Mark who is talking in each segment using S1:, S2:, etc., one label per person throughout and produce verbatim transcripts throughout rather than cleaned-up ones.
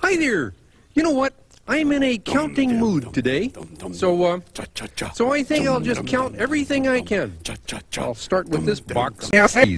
S1: Hi there. You know what? I'm in a counting mood today, so uh, so I think I'll just count everything I can. I'll start with this box.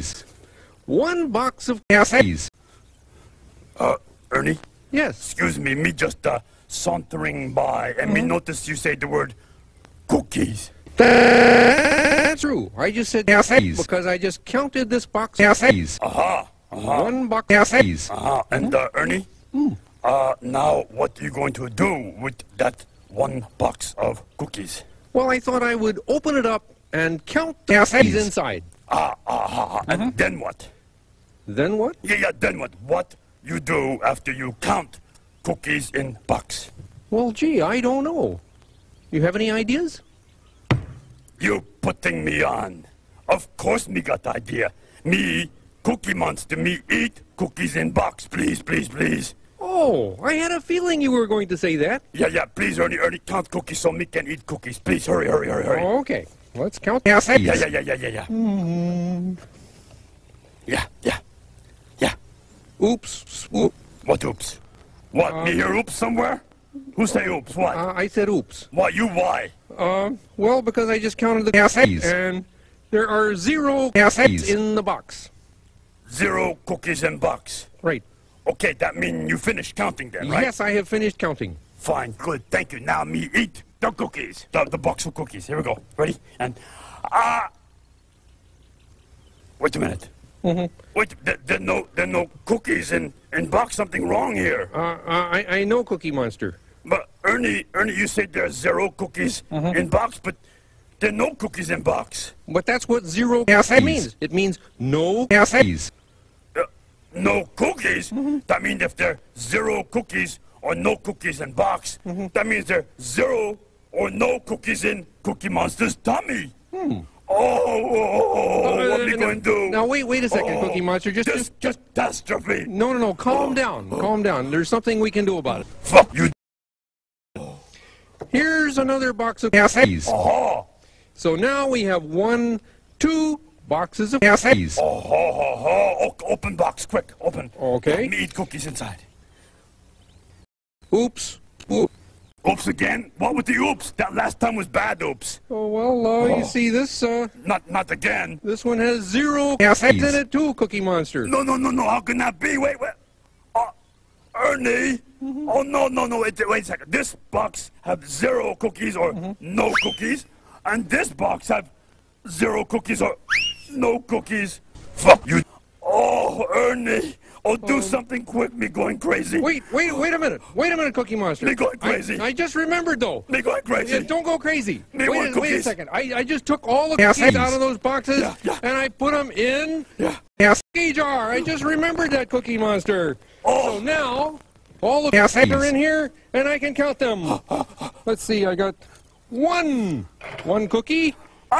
S1: One box of cookies.
S2: Uh, Ernie?
S1: Yes.
S2: Excuse me, me just uh, sauntering by, and me notice you say the word cookies.
S1: That's true. I just said cookies because I just counted this box of cookies.
S2: Aha. Uh-huh.
S1: One box of cookies.
S2: Uh-huh. And uh, Ernie?
S1: Mm.
S2: Uh, now what are you going to do with that one box of cookies?
S1: Well, I thought I would open it up and count the cookies inside.
S2: Ah, ah, ah, and
S1: Uh-huh.
S2: then what?
S1: Then what?
S2: Yeah, yeah, then what? What you do after you count cookies in box?
S1: Well, gee, I don't know. You have any ideas?
S2: You putting me on. Of course me got idea. Me, Cookie Monster, me eat cookies in box. Please, please, please.
S1: Oh, I had a feeling you were going to say that.
S2: Yeah, yeah, please, Ernie, Ernie, count cookies so me can eat cookies. Please, hurry, hurry, hurry, hurry.
S1: Oh, okay, let's count the
S2: Yeah,
S1: cookies.
S2: yeah, yeah, yeah, yeah, yeah.
S1: Mm-hmm.
S2: Yeah, yeah, yeah.
S1: Oops. Oop.
S2: What oops? What,
S1: Uh,
S2: me hear oops somewhere? Who say oops? What?
S1: Uh, I said oops.
S2: Why, you why?
S1: Uh, well, because I just counted the cookies, and there are zero cookies in the box.
S2: Zero cookies in box.
S1: Right.
S2: Okay, that means you finished counting then, right?
S1: Yes, I have finished counting.
S2: Fine, good, thank you. Now me eat the cookies. The, the box of cookies. Here we go. Ready? And, ah! Uh, wait a minute.
S1: Mm-hmm.
S2: Wait, there, there no, there no cookies in, in box. Something wrong here.
S1: Uh, uh, I, I know, Cookie Monster.
S2: But Ernie, Ernie, you said there's zero cookies
S1: Mm-hmm.
S2: in box, but there are no cookies in box.
S1: But that's what zero cookies means. It means no cookies.
S2: Uh, no cookies?
S1: Mm-hmm.
S2: That means if there are zero cookies or no cookies in box,
S1: Mm-hmm.
S2: that means there are zero or no cookies in Cookie Monster's tummy.
S1: Hmm.
S2: Oh, oh, oh, oh,
S1: Uh,
S2: what are we
S1: no,
S2: going to do?
S1: Now, wait, wait a second,
S2: Oh,
S1: Cookie Monster. Just,
S2: this
S1: just, just...
S2: catastrophe.
S1: No, no, no. Calm down. Calm down. There's something we can do about it.
S2: Fuck you.
S1: Here's another box of cookies.
S2: Oh,
S1: So now we have one, two boxes of cookies.
S2: oh, oh, oh, oh. Open box, quick, open.
S1: Okay.
S2: Let me eat cookies inside.
S1: Oops. Oops.
S2: Oops again? What with the oops? That last time was bad oops.
S1: Oh, well, uh, you see this, uh,
S2: Not, not again.
S1: this one has zero cookies in it too, Cookie Monster.
S2: No, no, no, no. How can that be? Wait, wait. Uh, Ernie.
S1: Mm-hmm.
S2: Oh, no, no, no. Wait, wait a second. This box have zero cookies or
S1: Mm-hmm.
S2: no cookies. And this box have zero cookies or no cookies. Fuck you. Oh, Ernie. Oh, do something quick. Me going crazy.
S1: Wait, wait, wait a minute. Wait a minute, Cookie Monster.
S2: Me going crazy.
S1: I, I just remembered, though.
S2: Me going crazy.
S1: Yeah, don't go crazy.
S2: Me
S1: wait,
S2: want
S1: a, wait a
S2: cookies.
S1: second. I, I just took all the cookies out of those boxes,
S2: Yeah, yeah.
S1: and I put them in
S2: Yeah.
S1: a cookie jar. I just remembered that, Cookie Monster.
S2: Oh.
S1: So now, all the cookies are in here, and I can count them. Let's see, I got one. One cookie.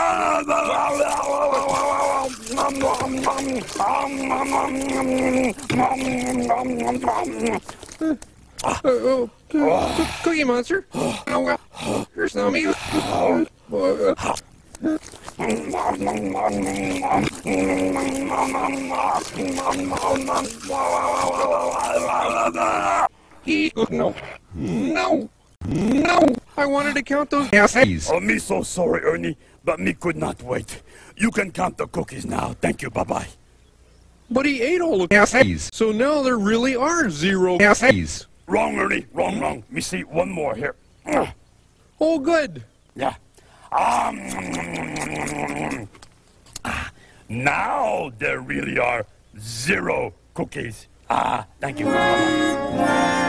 S1: Uh, oh, uh, Cookie Monster. Oh, uh, here's some me. Uh, uh, he, no, no, no. I wanted to count those cookies.
S2: Oh, me so sorry, Ernie, but me could not wait. You can count the cookies now. Thank you. Bye-bye.
S1: But he ate all the cookies. So now there really are zero cookies.
S2: Wrong, Ernie. Wrong, wrong. Me see one more here.
S1: Oh, good.
S2: Yeah. Um, now there really are zero cookies. Ah, thank you. Bye-bye.